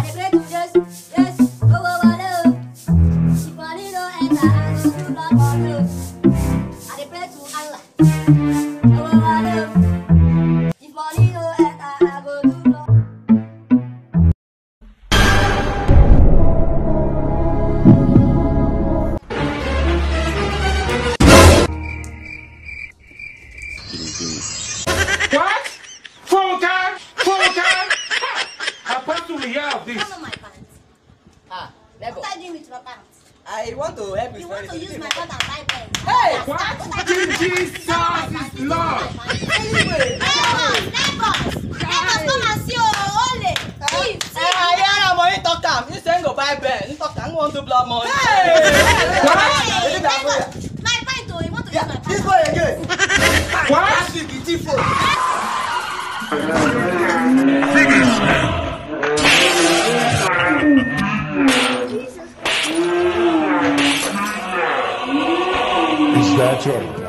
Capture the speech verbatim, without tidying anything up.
pray to yes, yes, oh, oh, oh, no. If money no enter, I go do not follow. I dey pray to Allah, oh, oh, oh, no. If money no enter, I go do not. What? Full time? Full time? How about to hear of this? Come on, my pants. Ah, never. What are you doing with your pants? I want to help you. You want to use my pants and buy pants? Hey! What? Jesus is Lord! Anyway, Neighbors, neighbors, neighbors, come and see your ole. See, see. I hear am money talk am. You say go buy bed. You talk am want to blow money. Hey, What? neighbors, my pants, oh, you want to use my This pants? boy again. What? That's it, it's different. Is that right?